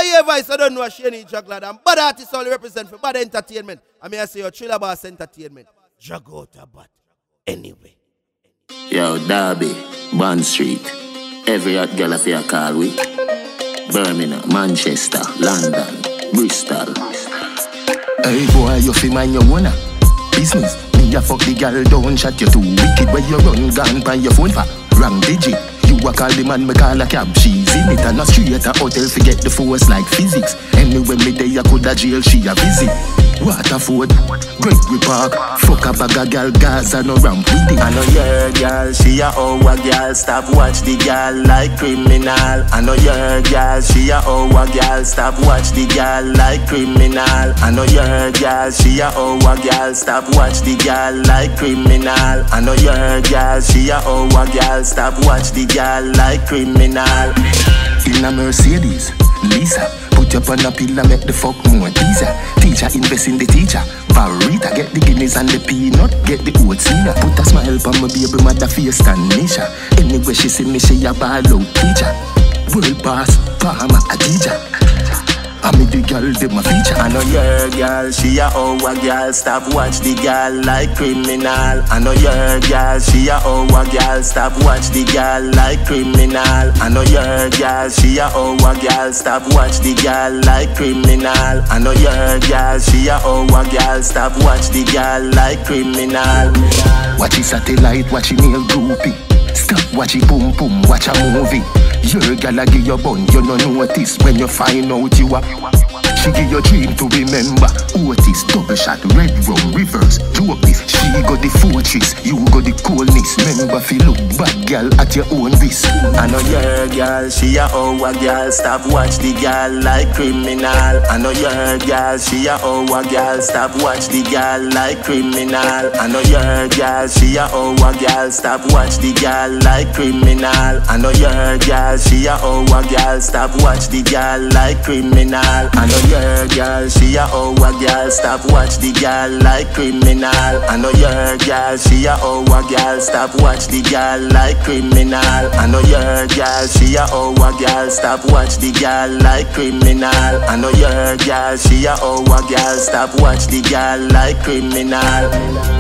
hear voice, I don't know Shani Juggler. And bad artists only represent for bad entertainment. I mean, I say your Thriller Boss Entertainment. Jagota, but anyway. Yo, Derby, Bond Street. Every hot girl of your call with Birmingham, Manchester, London, Bristol. Hey boy, you feel mind your owner business. Me a fuck the girl, don't shut you too wicked. Where you run, gone by your phone for wrong digit. You a call the man, me call a cab. She's in it and a street at a hotel. Forget the force like physics. Anyway, me day I could a jail, she a visit. Waterford, Gregory Park. Fuck a bag of girl, Gaza no ramp with it. I know your girl, she a our girl. Stop watch the girl like criminal. I know your girl, she a our girl. Stop watch the girl like criminal. I know your girl, she a our girl. Stop watch the girl like criminal. I know your girl, she a our girl. Stop watch the girl like criminal. In a Mercedes, Lisa. Put up on a pillar, make the fuck more teaser. Teacher invest in the teacher. Barita, get the guineas and the peanut. Get the oats in her. Put a smile on my baby mother face and Nisha. Anyway she see me, she a ball out teacher. World boss, farmer, a teacher. I mean the girl, they my feature. I know your girl, she a our girl. Stop watch the girl like criminal. I know your girl, she a our girl. Stop watch the girl like criminal. I know your girl, she a our girl. Stop watch the girl like criminal. I know your girl, she a our girl. Stop watch the girl like criminal. Watch it satellite, watch it nail groupie. Stop watch it boom boom, watch a movie. Your girl a give your bun, you no notice when you find out you are. She give your dream to remember. Otis, double shot, red rum, reverse, drop this. She got the fortress, you got the coolness. Remember fi look back, girl, at your own risk. I know your girl, she a our girl. Stop watch the girl like criminal. I know your girl, she a our girl. Stop watch the girl like criminal. I know your girl, she a our girl. Stop watch the girl like criminal. I know your girl, she a our girl. Stop watch the girl like criminal. I know your girl, she a our girl. Stop watch the girl like criminal. I know your girl, she a our girl. Stop watch the girl like criminal. I know your girl, she a our girl. Stop watch the girl like criminal. I know your girl, she a our girl. Stop watch the girl like criminal.